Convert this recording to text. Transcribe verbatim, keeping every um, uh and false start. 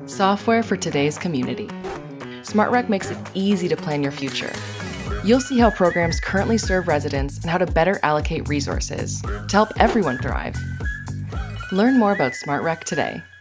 Software for today's community. SmartRec makes it easy to plan your future. You'll see how programs currently serve residents and how to better allocate resources to help everyone thrive. Learn more about SmartRec today.